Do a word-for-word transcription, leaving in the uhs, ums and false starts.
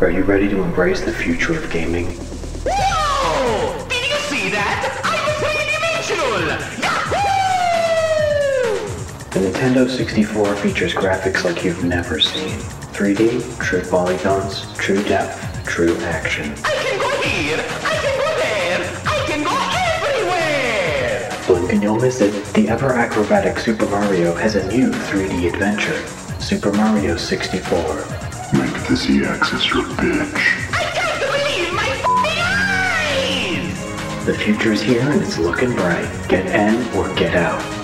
Are you ready to embrace the future of gaming? Whoa! Did you see that? I was three-dimensional! Yahoo! The Nintendo sixty-four features graphics like you've never seen. three D, true polygons, true depth, true action. I can go here! I can go there! I can go everywhere! Blink and you'll miss it. The ever-acrobatic Super Mario has a new three D adventure. Super Mario sixty-four. Make the Z-axis your bitch. I can't believe my f***ing eyes! The future's here and it's looking bright. Get in or get out.